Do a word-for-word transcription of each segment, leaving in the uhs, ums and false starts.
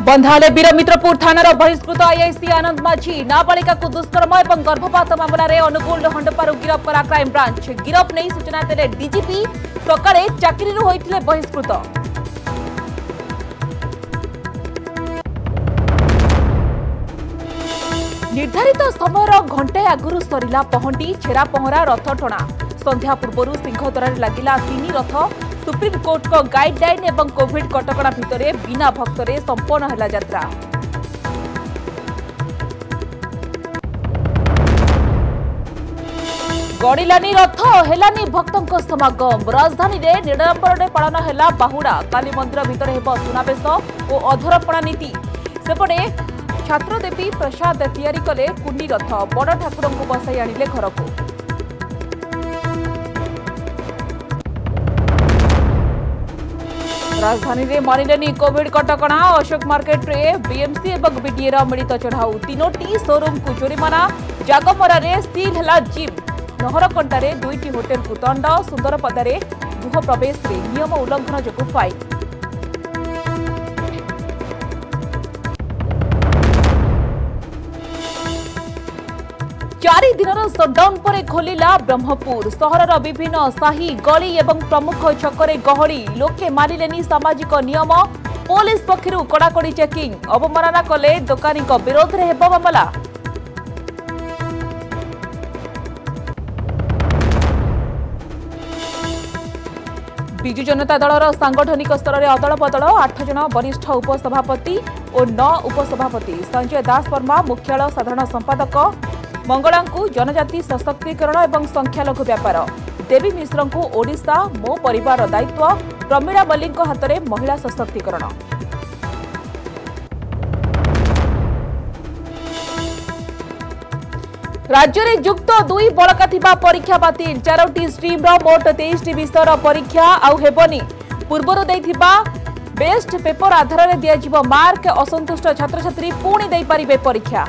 बंधाले वीरमित्रपुर थानार बहिष्कृत आईआईसी आनंद माझी नाबालिका को दुष्कर्म और गर्भपात मामला रे अनुकूल हंडपारु गिरफ करा क्राइम ब्रांच। गिरफ नहीं सूचना देले डीजीपी। सकाळे चाकरी होइथिले बहिष्कृत। निर्धारित समय घंटे आगुरु सरिला पहंडी छेरा पहरा रथ टणा। संध्या पूर्व सिंहद्वार लगिला तीन रथ। सुप्रीम कोर्ट को गाइडलाइन एवं कोविड कटकणा भितरे बिना भक्तरे संपन्न हैला यात्रा। गड़िलानी रथ हेलानी भक्तों समागम। राजधानी रे निडंबरे पालन हैला बाहुड़ा। काली मंदिर भितर हेबो सुनावेश और अधरपणा नीति। सेपटे छात्रदेवी प्रसाद तैयारी कले कुंडी रथ। बड़ ठाकुर को बसाई आनिले घर को। राजधानी रे मानिलेनी कोविड कटकणा। अशोक मार्केट रे बीएमसी और बीडीए मिलित चढ़ाऊ। तीनोटी शोरूम को जोरिमाना। जागमरा रे सील हैला जिम। नहरकंटा रे दुईटी होटेल को दंड। सुंदरपदा रे गृह प्रवेश रे नियम उल्लंघन जोगु फाइन। चारि दिनर सटडाउन पर खोलिला ब्रह्मपुर। सहरर विभिन्न साही गली एवं प्रमुख छकरे गहली। लोके मानिलेनी सामाजिक नियम। पुलिस पक्षरु कड़ाकड़ी चेकिंग। अवमानना कले दोकानी विरोध रे हेबो मामला। बिजु जनता दलर सांगठनिक स्तर में अदल बदल। आठ जन वरिष्ठ उपसभापति और नौ उपसभापति। संजय दास वर्मा मुख्यालय साधारण संपादक। मंगला को जनजाति सशक्तिकरण एवं संख्यालघु व्यापार। देवी मिश्र को ओडिशा मो परिवार दायित्व। प्रमीला मल्लिक हाथ में महिला सशक्तिकरण। राज्य में युक्त दुई बड़का थिबा परीक्षा बातिल। चारोटी स्ट्रीम मोट तेईस विषय परीक्षा आउ हेबनी। पूर्वर देथिबा बेस्ट पेपर आधार में दिया मार्क। असंतुष्ट छात्र छात्री पुणी दे पारिबे परीक्षा।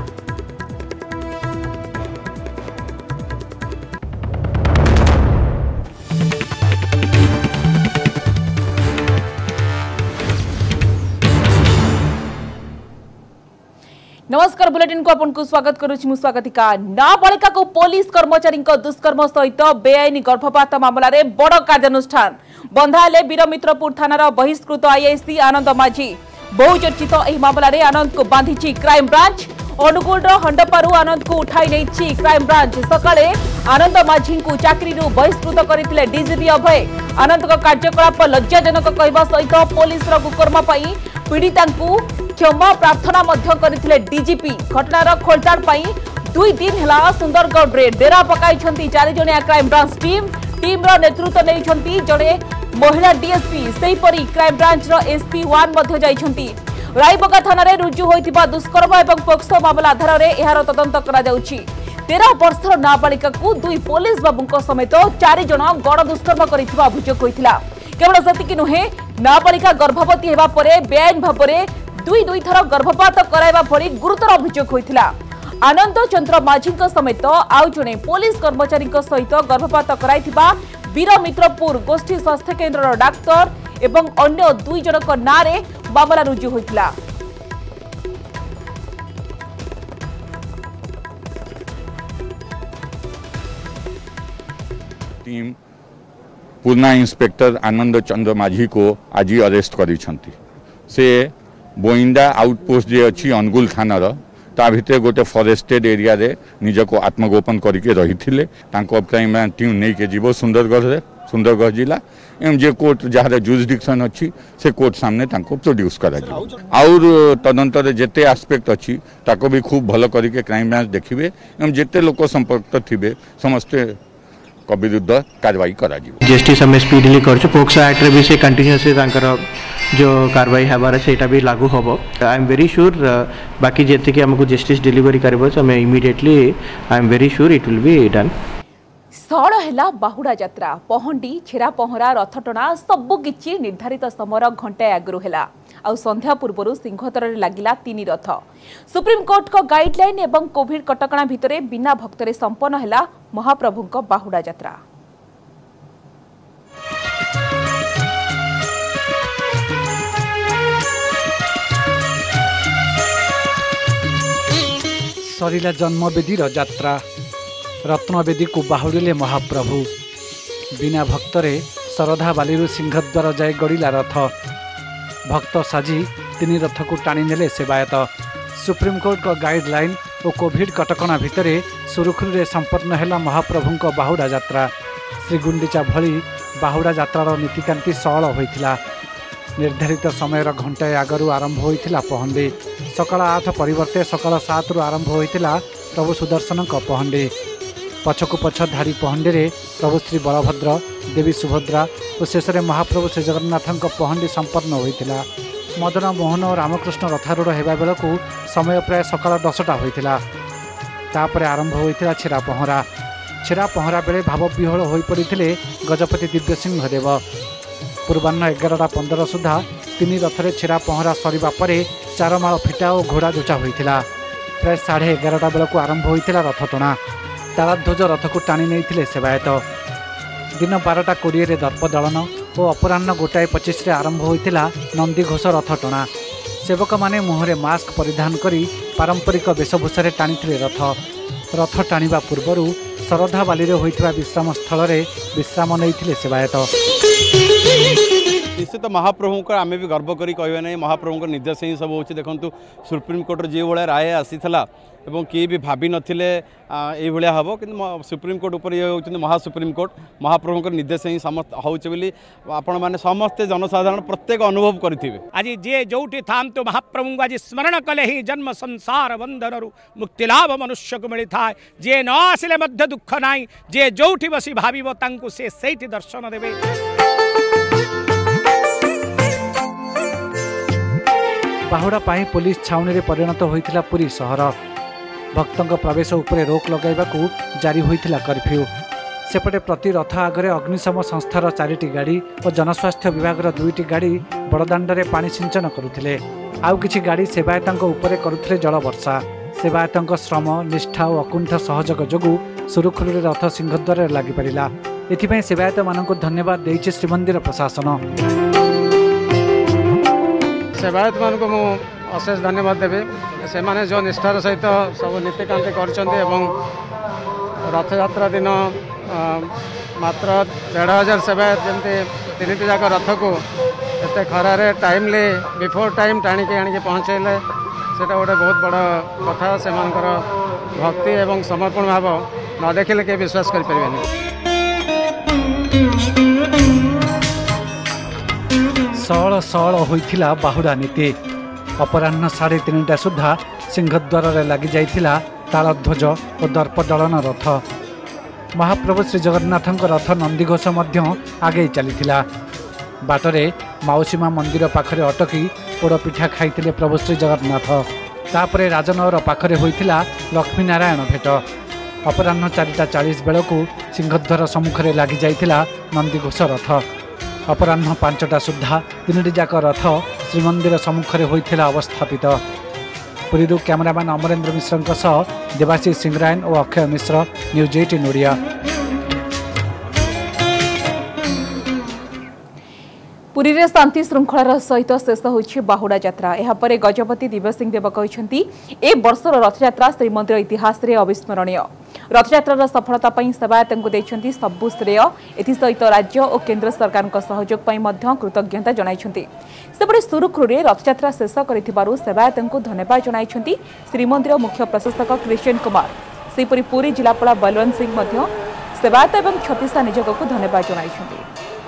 नमस्कार बुलेटिन को आपन को स्वागत करुछि। मु स्वागतिका। नाबालिका को पुलिस कर्मचारी दुष्कर्म सहित बेआईन गर्भपात मामला रे बड़ कार्यानुष्ठान। बंधाले वीरमित्रपुर थानार बहिष्कृत आईआईसी आनंद माझी। बहुचर्चित एही मामला रे आनंद को बांधिछि क्राइम ब्रांच। अनुकूल हंडपारु आनंद को उठाई नहीं क्राइम ब्रांच। सकाळे आनंद माझी को चाकरी बहिष्कृत करथिले डीजीपी अभय। आनंद का कार्यकलाप लज्जाजनक कहवा सहित पुलिस कुकर्म पई पीड़िता क्षमा प्रार्थना करथिले डीजीपी। घटनार खोलताड़ पाई दुई दिन हेला सुंदरगढ़ रे डेरा पकाई चार जणिया क्राइम ब्रांच टीम। टीम रो नेतृत्व नहीं जड़े महिला डीएसपी। सेहीपरि क्राइम ब्रांच रो एसपी वन मध्य जाइछंती। रायबगा थाना रे रुजु होइतिबा दुष्कर्म एवं पोक्सो मामला आधार रे एहार तदंत करा जाउछि। तेरह वर्षर नाबालिका को दुई पुलिस बाबुंक समेत चार जण गण दुष्कर्म करिथिबा अभियोग होइथिला। केवल सेतिकी नुहे नाबालिका गर्भवती हेबा परे बेआईन भाबरे दुई दुई थर गर्भपात कराइबा भली गुरुतर अभियोग होइथिला। आनंद चंद्र माझी समेत आउ जणे पुलिस कर्मचारी सहित गर्भपात कराइथिबा वीरमित्रपुर गोष्ठी स्वास्थ्य केन्द्र डाक्तर एवं अन्य दुई जनक नारे मामला रुजु होइथिला। टीम पूर्णा इंस्पेक्टर आनंद चंद्र माझी को आज अरेस्ट करिसंती। से बोइंडा आउटपोस्ट जे अच्छी अनुगुल थानार ता भितर गोटे फॉरेस्टेड एरिया रे निज को आत्मगोपन करके रही थे। क्राइम ब्रांच टीम नहीं के जीव सुंदरगढ़ रे सुंदरगढ़ जिला एवं जे कोर्ट जहाँ जुरिडिक्शन अच्छी से कोर्ट सामने प्रोड्यूस करा और तदंतर जेते आस्पेक्ट अच्छी ताको भी खूब भल करके क्राइम ब्रांच देखिए एवं जेते लोक संपर्क थे समस्ते विरुद्ध कार्रवाई करा जस्टिस आम स्पीडली कर पोक्सो एक्ट रे भी से कंटिन्यूअसली जो कार्रवाई हबार से भी लागू हम। आई एम वेरी श्योर बाकी जेते कि हमको जस्टिस डिलीवरी करबो आम immediately I am very sure it will be done. सड़ है बाहुड़ा यात्रा। पहंडी छेरा पहरा रथ टणा सबकि निर्धारित समय घंटे आगु है। आ संध्या पूर्व सिंहद्वार लगिला तीन रथ। सुप्रीम कोर्ट को गाइडलाइन एवं कोविड कटकणा भितरे बिना भक्तरे संपन्न है महाप्रभुंक बाहुड़ा यात्रा। सरिला जन्मवेदीर यात्रा रत्नवेदी को बाहुड़िले महाप्रभु बिना भक्तरे शरधा बाली सिंहद्वार जाए गड़िला रथ भक्त साजी तीन रथ को टाणी नेले सेवायत सुप्रीमकोर्ट को गाइडलाइन और कोविड कटकणा भितर सुरुखुरु संपन्न है महाप्रभु बाहुड़ा यात्रा श्रीगुंडीचा भली बाहुड़ा यात्रार नीतिकांति सरल होता निर्धारित समय घंटाए आगु आरंभ होता पहंडी सकाल आठ परिवर्ते सकाल सात रु आरंभ होता प्रभु सुदर्शन पहंडी पछकु पछ धाड़ी पहंडी रे प्रभु श्री बलभद्र देवी सुभद्रा और शेष में महाप्रभु श्री जगन्नाथ पहंडी संपन्न होता मदन मोहन और रामकृष्ण रथारूढ़ होगा बेलू समय प्राय सकाल दसटा होता तापर आरंभ होता छेरा पहरा छेरा पहरा बेले भावविह्वल हो पड़ते गजपति दिव्यसिंह देव पूर्वाह्न एगारटा पंदर सुधा तीन रथरे छेरा पहरा सरिबा परे चारमाल फिटा और घोड़ा जोचा होता प्राय साढ़े एगारटा बेलू आरंभ होता रथ टणा तालध्वज रथ को टाणी नहीं सेवायत दिन बारटा कोड़े दर्प दलन और अपराह्न गोटाए पचिश आरंभ होता नंदीघोष रथ टणा सेवक माने मुहरे मास्क परिधान करी पारंपरिक वेशभूषा टाणी रथ रथ टाणिबा पूर्वर शरधा बाली होइतिबा विश्राम स्थल रे विश्राम नहीं सेवायत निश्चित महाप्रभु को आम भी गर्व करी कहबे नहीं महाप्रभु निर्देश ही सब होची देखंतु सुप्रीम कोर्ट जो भाया राय आसीथिला एवं किए भी भाभी नथिले ए भलिया हबो किंतु सुप्रीम कोर्ट ऊपर ये होचंदी महा सुप्रीम कोर्ट महाप्रभु निर्देश ही समस्त होचे बोली आपण माने समस्ते जनसाधारण प्रत्येक अनुभव करिथिबे आज जे जोठी थांतु महाप्रभु आज स्मरण कले ही जन्म संसार बंधन मुक्ति लाभ मनुष्य को मिली था जे न आसिले मध्य दुख नाई जे जोठी बसी भाविबो तांकु से सेठी दर्शन देबे बाहुड़ा पाई पुलिस छाउनी रे परिणत होइथिला पुरी शहर भक्तों प्रवेश उपरे रोक लगाइबाकू जारी होइथिला कर्फ्यू सेपटे प्रति रथ आगरे अग्निशम संस्थार चारिटी गाड़ी और जनस्वास्थ्य विभाग दुईटी गाड़ी बड़दाण्डरे पानी सिंचन करुथिले आउ किछि गाड़ी सेवायतों उपरे करुथिले जल वर्षा सेवायतों श्रम निष्ठा और अकुंठ सहयोग जोगु सुरुखुरु रथ सिंहद्वार लागि परिला एथिपई सेवायत मानकु धन्यवाद देइछि श्रीमंदिर प्रशासन सेवायत मान को अशेष धन्यवाद देवे से माने जो निष्ठार सहित सब नीतिकांति करछन्ते एवं रथ यात्रा दिन मात्र डेढ़ हजार सेवायत जमती तीन जाक रथ को एत खरारे टाइमली बिफोर टाइम टाणिकी आनिकी पहुँचेले सेटा गोटे बहुत बड़ कथा से भक्ति एवं समर्पण भाव न देखिले के विश्वास कर परिबेनी सळ सळ होइथिला बाहुड़ा नीति अपराह्न साढ़े तीन सुधा सिंहद्वार लगी जाइथिला तालध्वज और दर्प दलन रथ महाप्रभु श्री जगन्नाथ रथ नंदीघोष मध्य आगे चलीथिला बाटरे माउसीमा मंदिर पाखरे अटकी पोड़पिठा खाइथिले प्रभु श्री जगन्नाथ तापरे राजनगर पाखरे होइथिला लक्ष्मी नारायण भेट अपराह्न चारिटा चालीस बेलू सिंहद्वार सम्मुखरे लगी जाइथिला नंदीघोष रथ अपराह्न पांचटा सुधा तीन जाक रथ श्रीमंदिर सम्मुखरे होइथिला अवस्थापित पुरी कैमरामैन अमरेन्द्र मिश्र सह देवाशीष सिंहरायन और अक्षय मिश्र न्यूज एटीन ओडिया। पुरी रे शांति श्रृंखलार सहित शेष होछि बाहुड़ा यात्रा एहापर गजपति दिव्यसिंह देव कहछंती ए वर्षर रथयात्रा श्रीमंदिर इतिहास रे अविस्मरणीय रथयात्रार सफलता पई सेवायतंकु दैछंती सबु श्रेय एथि सहित राज्य और केंद्र सरकार सहयोग पई मध्य कृतज्ञता जणाइछंती सेपटे सुरुखुरु रे रथयात्रा शेष करिथिबारु सेवायतंकु धन्यवाद जणाइछंती श्रीमंदिर मुख्य प्रशासक कृष्ण कुमार सेपरि पुरी जिलापाल बलवंत सिंह मध्य सेवायत एवं छत्तीसा नियोजक को धन्यवाद जणाइछंती।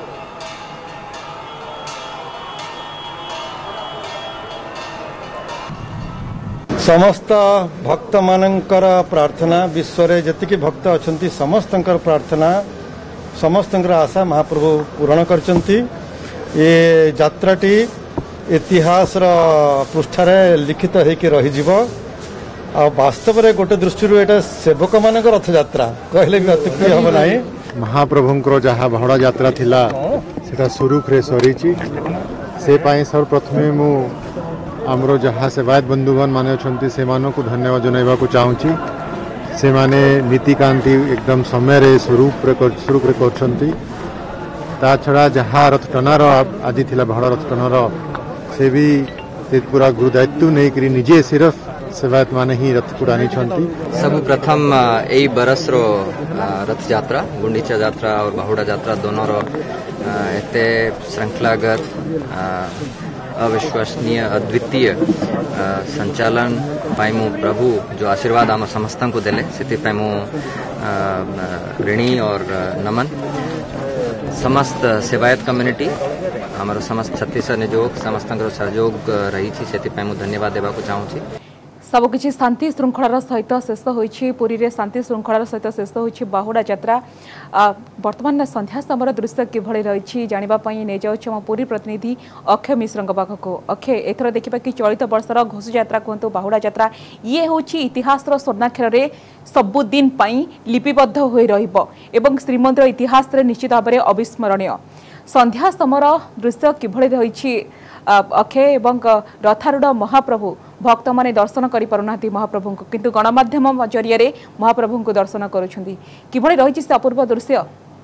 समस्त भक्त मानकर प्रार्थना विश्व रे जतिकि भक्त अछंती समस्तंकर प्रार्थना समस्तंकर आशा महाप्रभु पूर्ण करचंती ये यात्राटी इतिहास रा पृष्ठारे लिखित होइके रहि जीव आ वास्तव रे गोटे दृष्टि एटा सेवक मानकर रथ यात्रा कहले भी अत्युक्ति हम नाही महाप्रभुंकर जहाँ बाहुड़ा यात्रा थिला सेटा सुरुखरे सरीची से पाई सर्वप्रथमे मु आमरो जहाँ सेवायत बंधुगण माने अछंती से मानो को धन्यवाद जनाइबा को चाहूची से माने नीतिकांति एकदम समय रे स्वरूप रे स्वरूप रे करछंती ता छड़ा जहाँ रथ टनार आज थिला बाहुड़ा रथ टनार से भी से पूरा गुरु दायित्व नहीं करी निजे सिर्फ सेवायत माने ही रथ को टानी छंती। सब प्रथम यही बरस रो रथ यात्रा गुंडीचा यात्रा और बाहुड़ा यात्रा दोनों रो एते श्रृंखलागत अविश्वसनीय अद्वितीय संचालन पाई मु प्रभु जो आशीर्वाद आम समस्त को देले से मु ऋणी और नमन समस्त सेवायत कम्युनिटी आमर समस्त छत्तीस निजोग समस्त सहयोग रही से मु धन्यवाद देवा चाहूँगी। सबकि शांति श्रृंखलार सहित शेष होइछि पुरी रे शांति श्रृंखलार सहित शेष होइछि बाहुड़ा यात्रा। वर्तमान संध्या समय दृश्य किभଳି रही जानिबा पई ने जाउछ हम पुरी प्रतिनिधि अक्षय मिश्र पाखको। अक्षय एथर देखिबा कि चलित वर्षर घोष यात्रा कहतु बाहुड़ा यात्रा ये होछि इतिहासर स्वर्णाक्षर रे सबुदिन पई लिपिबद्ध होई रहिबो एवं श्रीमंदिर इतिहास रे निश्चित भाव में अविस्मरणीय। संध्या समय दृश्य किभଳି रही अक्षय एवं रथारूढ़ महाप्रभु भक्त माने दर्शन करि पारुनाथि महाप्रभु को किंतु गणमाध्यम जरिया महाप्रभु को दर्शन करुछंती किभଳି रही से अपूर्व दृश्य।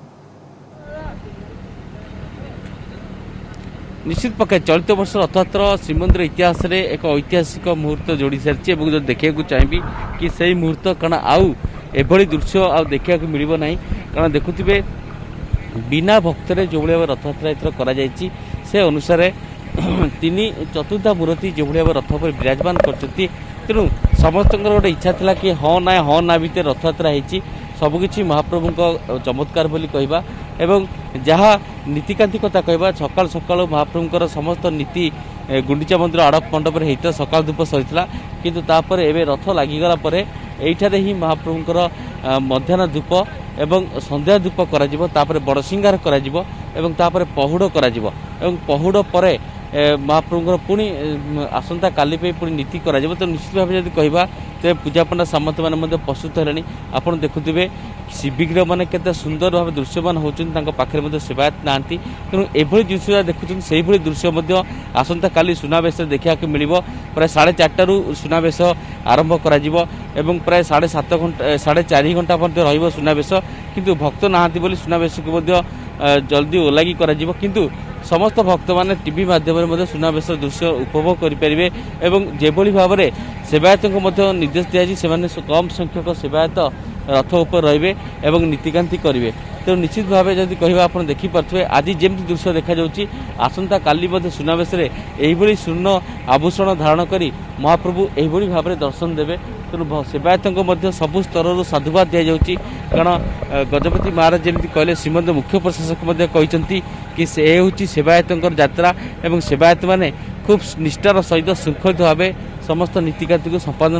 निश्चित पक्ष चलित वर्ष रथयात्रा श्रीमंदिर इतिहास रे एक ऐतिहासिक मुहूर्त जोड़ी सारी और जो देखा चाहिए कि सही मुहूर्त कारण आउ एभली दृश्य आ देखा मिल ना कारण देखुवे बिना भक्तरे जो भाव रथयात्रा एथर कर से अनुसार तीन चतुर्था मूर्ति जो भाव रथ पर विराजमान कर तेणु समस्त गोटे इच्छा था कि हाँ ना हाँ ना भितर रथयात्रा होती सबकि महाप्रभु को चमत्कार बोली कहवा एवं जहाँ नीतिकांति कथा कहवा सकाल सकाल महाप्रभुंर समस्त नीति गुंडीचा मंदिर आड़प मंडप होता सकाल धूप सरीला किंतु तापर एवं रथ लगिगला एठारे ही महाप्रभुंर मध्याह्न धूप एवं संध्या धूप कर बड़ सिंगार कर पहुड़ कर पहुड़ पर महाप्रभुंर पुणी आसंता काली पे पुणी नीति करा तो निश्चित भाव जब कहवा तो पूजापंडा सामंत मैंने प्रस्तुत है आप देखुवे शिविग्रह मैंने केते सुंदर भाव दृश्यमान होती पाखे सेवायत ना तेणु एभली दृश्य देखुं से दृश्य आसंता काली सुनावेश देखा मिल प्राय साढ़े चार्टू सुनावेश आरंभ कर प्राय साढ़े सात घंटा साढ़े चार घंटा पर्यटन रुनावेश किंतु भक्त नहांती बोली सुनावेश को जल्दी ओलागी करा किंतु समस्त भक्त मैंने टीवी माध्यम सुनावेश दृश्य उपभोग करेंगे एवं जेभली भाव में सेवायत को निर्देश दिया से कम संख्यक सेवायत रथ उपर रे और नीतिकांति करेंगे तेणु निश्चित भाव जब कह आप देखिपे आज जमी दृश्य देखा आसंता काली सुनावेश यही स्वर्ण आभूषण धारण कर महाप्रभु यही भाव में दर्शन देवे तेणु सेवायत सबु स्तर साधुवाद दि जाऊँगी कारण गजपति महाराज जमी कहले श्रीमंदिर मुख्य प्रशासक कहते कि से हूँ सेवायत यात्रा एवं सेवायत मैंने खूब निष्ठार सहित श्रृंखलित भाव समस्त नीतिकांति को संपादन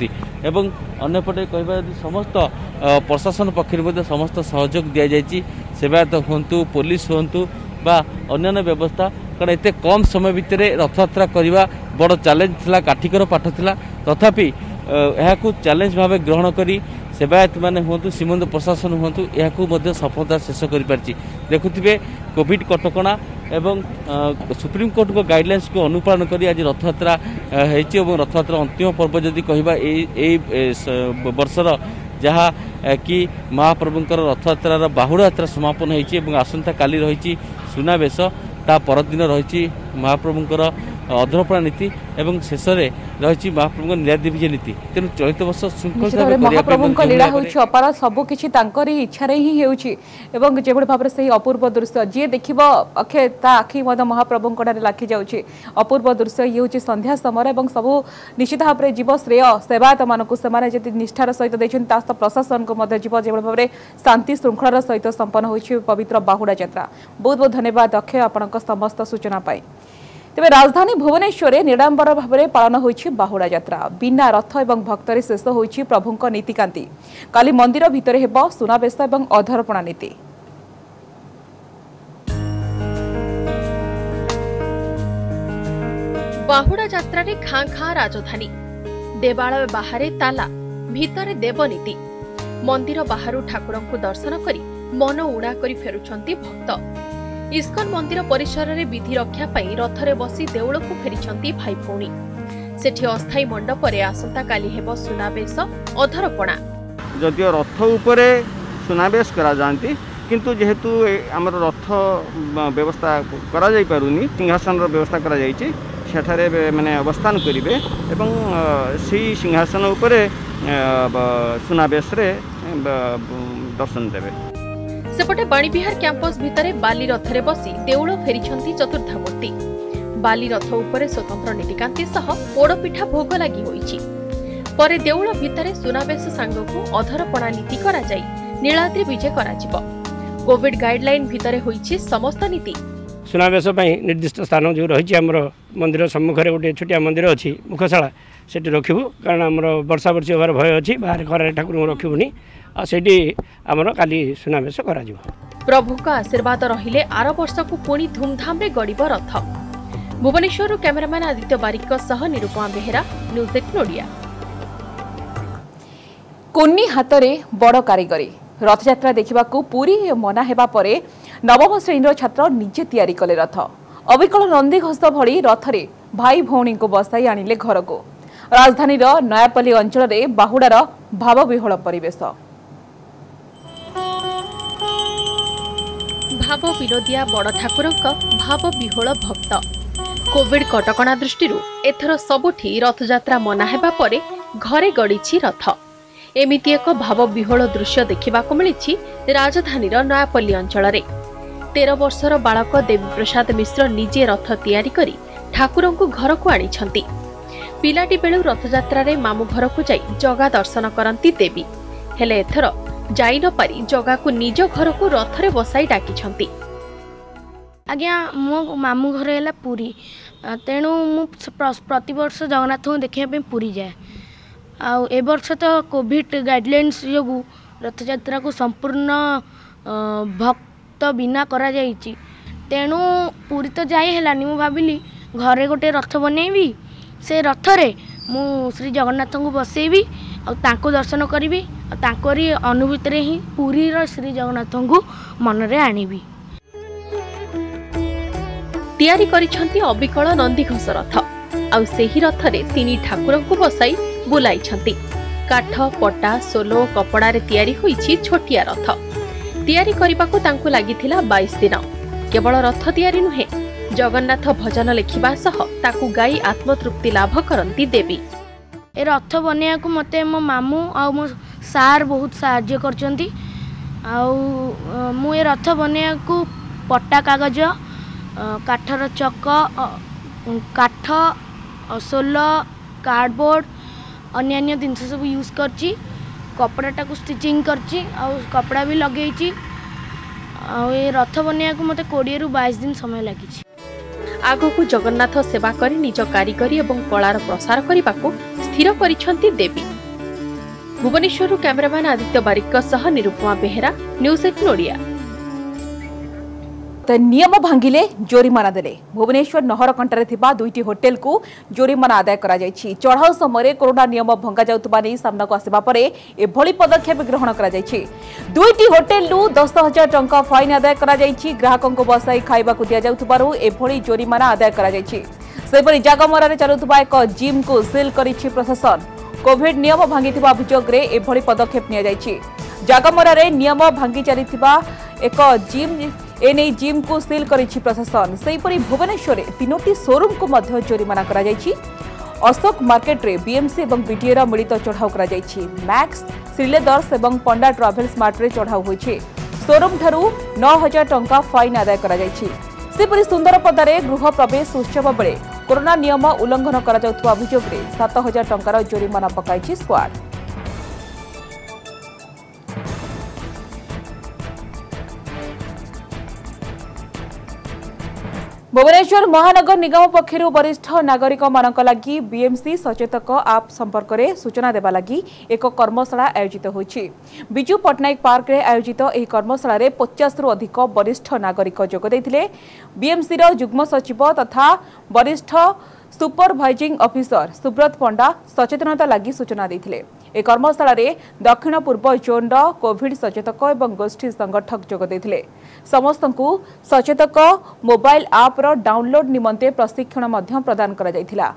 करपटे कहवा समस्त प्रशासन पक्ष समस्त सहयोग दि जाएगी सेवायत हूँ पुलिस हूँ बा अन्य व्यवस्था कारण एत कम समय भितर रथयात्रा करने बड़ चैलेंज थिला काठिकर पाठ थिला तथापि यह चैलेंज भाव ग्रहण करी सेवायत मैंने हूँ श्रीमंदिर प्रशासन हूँ यह सफलता शेष कर देखुवे कोविड कटकणा एवं सुप्रीम कोर्ट को गाइडलाइंस को अनुपालन कर आज रथयात्रा होती रथयात्रा अंतिम पर्व जदि कहवा वर्षर जहाँ कि महाप्रभुंकर रथयात्रा बाहुड़ा यात्रा समापन होती आसंता काली रही सुनावेश ता परदिन रही महाप्रभुंकर अधरपणा नीति एवं शेष में रही महाप्रभु नीलाद्री विजय नीति तेणु चलित वर्ष श्रृंखला महाप्रभु लीला होछि अपार सबकि इच्छा ही होछि जो भाव में से अपूर्व दृश्य जी देख अक्षय ता आखि महाप्रभु लाखी जाऊँगी अपूर्व दृश्य ये हूँ संध्या समय और सबू निश्चित भाव में जीव श्रेय सेवायत मानक से निष्ठार सहित देखते प्रशासन को जीव जो भाव में शांति श्रृंखलार सहित संपन्न होछि पवित्र बाहुड़ा यात्रा। बहुत बहुत धन्यवाद अक्षय आपण समस्त सूचना पाई। तेज राजधानी भुवनेश्वर निरांबर भाव में पालन होइछि बाहुड़ा यात्रा बिना रथ एवं भक्तरे शेष होइछि प्रभुंक नीतिकांति काली मंदिर भितर हेबो सुनावेश एवं अधरपणा नीति। बाहुड़ा यात्रा रे खां खां राजधानी देवालय बाहरे ताला भितरे देवनीति मंदिर बाहरु ठाकुर को दर्शन करी मन उड़ा करी फेरुछंती भक्त। इस्कन मंदिर परिसर रे विधि रक्षा पाई रथरे बसी देउल को फेरिछंती भाई भौणी सेठी अस्थायी मंडप रे आसंता काली हेबो सुनावेश अधरपणा। जदियो रथ उपरे सुनावेश करा जानती किंतु जेहेतु आमर रथ व्यवस्था करा जाई पारुनी सिंहासन रो व्यवस्था करा जाईची ସେଠାରେ ମାନେ ଅବସ୍ଥାନ କରିବେ ଏବଂ ସେହି ସିଂହାସନ ଉପରେ ସୁନାବେଶରେ ଦର୍ଶନ ଦେବେ। सेपटे बाणीविहार कैंपस भितर बाली रथरे बसी देउळ फेरिछंती चतुर्थामूर्ति। बाली रथ उपरे स्वतंत्र नीतिकांति सह पोड़पिठा भोग लगी होईछि। परे देउळ भितर सुनावेश सांगकु अधरपणा नीति करा जाई नीलाद्रि विजय कराजिबो। कोविड गाइडलाइन भितर होईछि समस्त नीति। सुनावेश पई निर्दिष्ट स्थान जो रहिछि हमर मंदिर सम्मुखरे गोटे छोटिया मंदिर अछि मुखशाला सेठी रखिबु कारण हमर वर्षा वर्षी होबार भय अछि बाहर घर ठाकुर रखिबुनी आ सेठी हमर काली सुनावेश करा जिवो। प्रभु का आशीर्वाद रहिले आर वर्ष को पुणी धूमधाम रे गड़िबो रथ। भुवनेश्वर कैमरामैन आदित्य बारिक सह निरूपमा बेहेरा न्यूज एटीन ओडिया। कुन्नी हातरे बड़ कारीगरी रथयात्रा देखिबाकू पूरी मना हेबा परे नवम श्रेणी छात्र निजे तैयारी कले रथ। अविकल नंदीघोष भली रथरे भाई भौणी को बसाई आनिले घर को। राजधानी नयापल्ली अंचल में बाहुडार भावविह्वल परिवेश। भाव विनोदिया बड़ ठाकुर भावविह्वल भक्त। कोविड कटकणा दृष्टि एथर सबुठी रथयात्रा मना हेबा परे घरे गड़ीछि रथ। एमिति एक भावविह्वल दृश्य देखिबाकू मिलिछि राजधानी नयापल्ली अंचल में। तेरह वर्षर बालक देवी प्रसाद मिश्र निजे रथ तैयारी करी ठाकुर को घर को आनिछंती। पिलाटी बेलू रथयात्रा रे मामू घर को जाई जगा दर्शन करती देवी हेले एथर जाई न पारी जगा को निज घर को रथरे बसाई डाकिछंती। आज्ञा मो मामू घर है पुरी तेणु मु प्रति वर्ष जगन्नाथ को देखा पुरी जाए। आउ ए वर्ष तो कोविड गाइडलाइंस जो रथयात्रा को संपूर्ण भक्त बिना करा जाइछि तेणु पुरी तो जाई हेलानी मु भाबिली घरे गोटे रथ बनैबी से रथरे मु श्री जगन्नाथ को बसैबी और तांको दर्शन करी और तांकोरी अनुभूति रे ही पुरी रो श्री जगन्नाथ को मन रे आनिबी। तैयारी करिछंती अबिकल नंदीघोष रथ आउ सेही रथरे तीनी ठाकुर को बसाई बुलाइछंती। काठ पटा सोलो कपड़ा रे तैयारी होईछि छोटिया रथ। तैयारी करिबाकू तांकू लागिथिला बाईस दिन। केवल रथ तैयारी नुहे जगन्नाथ भजन लिखिबा सह ताकू गाई आत्मतृप्ति लाभ करंती देवी। ए रथ बनिया को मते मो मामू आ मो सार बहुत सहाय्य करचंती। आउ मु ए रथ बनिया को पट्टा कागज काठर चक काठ सोल कार्डबोर्ड अन्य जिनस सब यूज करची कपड़ाटा को स्टिचिंग करची आ कपड़ा भी लगेची। आ ए रथ बनिया को मते बीस रु बाईस दिन समय लागिची। आगकू जगन्नाथ सेवा करी निज कारीगरी एवं कलार प्रसार करने स्थिर करिछंती देवी। भुवनेश्वर कैमरामैन आदित्य बारिक सह निरूपमा बेहेरा न्यूज एटीन ओडिया। नियम भांगिले जोरिमाना देले भुवनेश्वर नहरकंटारे थिबा दुईटी होटेल को जोरिमाना आदाय करा जायछि। चढ़ाऊ समय कोरोना नियम भंगा जाउतबा नै सामना को आसीबा परे एभली पदक्षेप ग्रहण करा जायछि। दुईटी होटेल रु दस हजार टंका फाइन आदाय करा जायछि। ग्राहकों को बसाई खाइबा को दिया जाउतबारु एभली जोरिमाना आदाय करा जायछि। सेपरि जागमरा रे चलुतबा एक जिम को सील करिछि प्रशासन। कोविड नियम भांगिथिबा अभियोग रे एभली पदक्षेप निया जायछि। जागमरा रे नियम भांगी चलिथिबा एक जिम एने जिम को सील करिछि प्रशासन। सेहीपरि भुवनेश्वर तीनोटी शोरूम को मध्य जोरिमाना करा जायछि। अशोक मार्केट रे बीएमसी एवं बीटीएर मिलित चढ़ाऊ करा जायछि। मैक्स श्रीलेदर्स एवं पंडा ट्रावेल स्मार्ट रे चढ़ाऊ होइछि। शोरूम ठारू नौ हजार टंका फाइन आदाय करा जायछि। सेहीपरि सुंदरपदारे गृह प्रवेश उत्सव बेले कोरोना नियम उल्लंघन करा जाउथबा अभियोग रे सात हजार टंकार जोरिमाना पकाइछि स्क्वाड। भुवनेश्वर महानगर निगम पक्षर वरिष्ठ नागरिक मानक लगी बीएमसी सचेतक आप संपर्क में सूचना देवा लगी एक कर्मशाला आयोजित होइछि। बिजू पट्टनायक पार्क रे आयोजित एही कर्मशाला रे पचास रु अधिक वरिष्ठ नागरिक जोग देथिले। बीएमसी रो जुग्म सचिव तथा वरिष्ठ सुपरभाइजिंग ऑफिसर सुब्रत पंडा सचेतनता लगी सूचना देथिले। ए कर्मशाला रे दक्षिण पूर्व जोन रो कोविड सचेतक एवं गोष्ठी संगठक जोग देथिले। समस्तंकु सचेतक मोबाइल आप रो डाउनलोड निमंते प्रशिक्षण मध्य प्रदान करा जायथिला।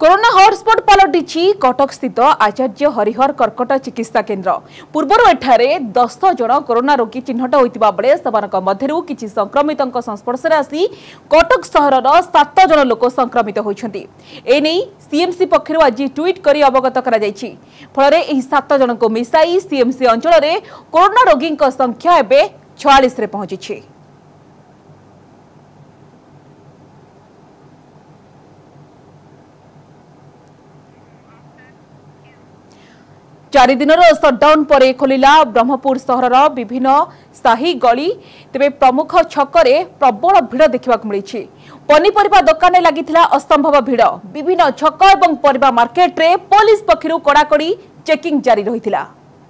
कोरोना हॉटस्पॉट पलटि कटक स्थित आचार्य हरिहर कर्कट चिकित्सा केन्द्र पूर्वर एठारे दस जन कोरोना रोगी चिन्हट होता बेले मध्यरु किछि संक्रमितों संस्पर्श आसी कटक सहर सात जन लोक संक्रमित होती एने सीएमसी पक्षर आज ट्वीट कर अवगत कर फल सात जन को मिसाई सीएमसी अंचल में कोरोना रोगी संख्या एवं छयालीस पहुंची। चारि दिन सटडाउन पर खोलिला ब्रह्मपुर सहर विभिन्न साही गली तेरे प्रमुख छकरे प्रबल भिड़ देखा मिली। पनीपरिबा दुकान लगिथिला असंभव भिड़ विभिन्न छक और परिबा मार्केट रे पुलिस पक्षरु कड़ाकड़ी चेकिंग जारी रहिथिला।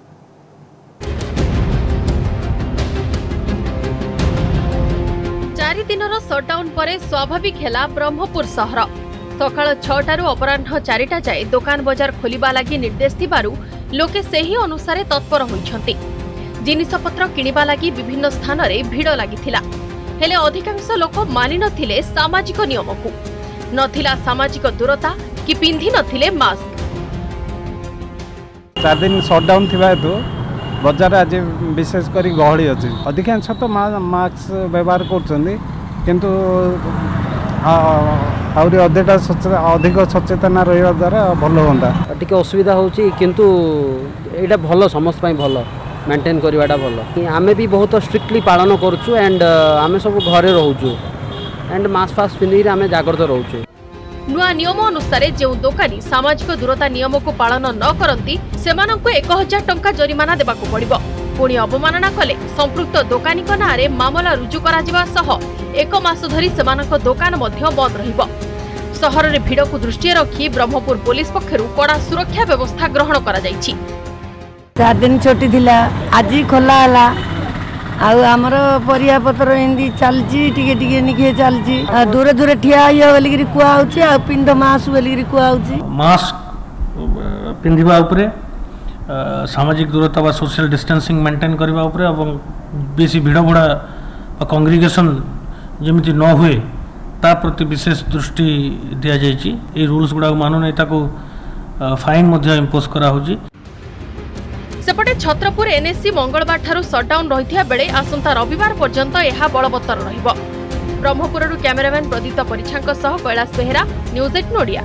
चारि दिनर सटडाउन पर स्वाभाविक हेला ब्रह्मपुर सहर सकाळ छटारू अपराह्न चारिटा जाए दुकान बजार खोलिबा लागि निर्देश थिबारु लोके सेही अनुसार तत्पर होइछन्ति। जिनिसपत्र किनिबा लागि विभिन्न स्थान रे भिड़ लागिथिला हेले अधिकांश लोक मानि नथिले सामाजिक नियमकु नथिला सामाजिक दूरता कि पिंधि नथिले मास्क। चार दिन सटडाउन थिबा हेतु बजार आज विशेष करी गहली अछि अधिकांश तो मास्क व्यवहार करछन्ति किंतु आउरी अधिका अधिक सचेतना रहिबा द्वारा भल होंदा टिके असुविधा होची किंतु एटा भल समस्त पई भल मेंटेन करवाटा भल आमे भी बहुत स्ट्रिक्टली पालन करूछु एंड आमे सब घरे रहूछु एंड मास्क फास्क पिंधि आमे जागृत रहूछु। नुआ नियम अनुसार जो दोकानी सामाजिक दूरता नियम को पालन न करती सेमानंकु एक हजार टंका जरिमाना देबाकू पड़िबो। पुणी अवमानना कले संपृक्त दोकानी नारे मामला रुजु करा जिबा सह एक मास धरी सेमानक दोकान मध्य बंद रहिबो। सहर रे भिड़ को दृष्टि रखी ब्रह्मपुर पुलिस पक्षरु कड़ा सुरक्षा व्यवस्था ग्रहण करा जायछि। चार दिन छोटी थिला आज खोला हला आउ हमर परिया पत्र हिंदी चलजी टिके टिके निके चलजी दूरे दूरे ठिया हियो बोलिकरी कुआ होछि आ पिंड मास बोलिकरी कुआ होछि। मास्क पिंधिबा उपरे सामाजिक दूरता व सोशल डिस्टेंसिंग मेंटेन करबा उपरे एवं बेसी भिड़ भड़ा कांग्रिगेशन जमिति न हुए ता प्रति विशेष दृष्टि दिया जायछि। ए रूल्स गुडा मानु नै ताको फाइन मध्ये इंपोज करा होछि। सेपटे छत्रपुर एनएससी मंगलबार ठारू सटडाउन रहिथिया बेले आसंता रविवार पर्यंत एहा बलवत्तर रहिबो। ब्रह्मपुररु कैमरामैन प्रदीप परिछांक सह Kailash Behera news eighteen Odia.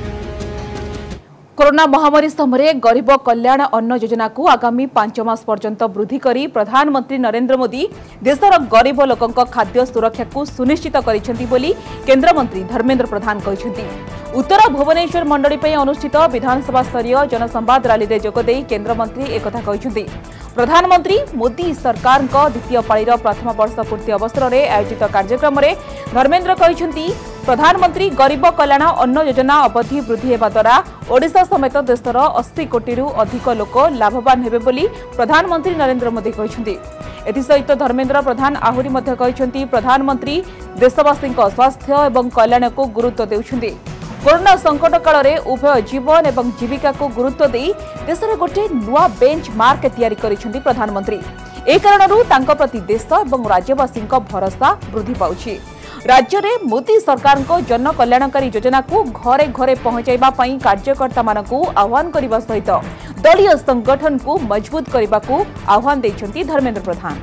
Corona महामारी समय गरीब कल्याण अन्न योजना को आगामी पांच मास पर्यंत वृद्धि करी प्रधानमंत्री नरेंद्र मोदी देशर गरीब लोकंक खाद्य सुरक्षा को सुनिश्चित करिसेंती बोली केंद्र मंत्री धर्मेंद्र प्रधान कहिसेंती। उत्तर भुवनेश्वर मंडली पे अनुष्ठित विधानसभा स्तरीय जनसंवाद रैली रे जोगदेई केंद्र मंत्री एकथा कहिसेंती। प्रधानमंत्री मोदी सरकार द्वितीय पाळीर प्रथम वर्ष पूर्ति अवसर में आयोजित कार्यक्रम में धर्मेंद्र कहिसेंती प्रधानमंत्री गरीब कल्याण अन्न योजना अवधि वृद्धि हेबा द्वारा ओडिशा समेत देशर अस्सी कोटी रु अधिक लोक लाभवान हेबे बोली प्रधानमंत्री नरेंद्र मोदी कहिसेंती। एथिसहित धर्मेंद्र प्रधान आहुरी मध्य कहिसेंती प्रधानमंत्री देशवासी स्वास्थ्य एवं कल्याण को गुरुत्व देउछन्ती। कोरोना संकट काल में उभय जीवन एवं जीविका को गुरुत्व दे देश में गोटे नुआ बेंच मार्क तैयारी करिसेंती प्रधानमंत्री। ए कारणरू तांको प्रति देश एवं राज्यवासी भरोसा वृद्धि पाउछि। राज्य में मोदी सरकार को जन कल्याणकारी योजना को घरे घरे पहुंचाइबा पई कार्यकर्ता मानकु आह्वान करने सहित दलीय संगठन को मजबूत करने को आह्वान दैछंती धर्मेंद्र प्रधान।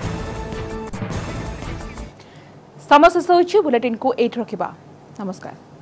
समस्या बुलेटिन को एट रखिबा। नमस्कार।